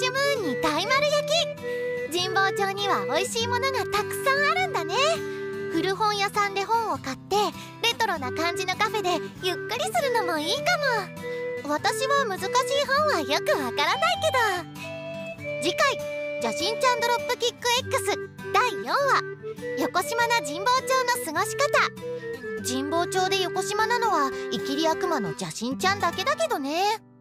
シュムーンに大丸焼き。神保町には美味しいものがたくさんあるんだね。古本屋さんで本を買ってレトロな感じのカフェでゆっくりするのもいいかも。私は難しい本はよくわからないけど。次回「邪神ちゃんドロップキック X」第4話「横島な神保町の過ごし方」。神保町で横島なのはイキリ悪魔の邪神ちゃんだけだけどね。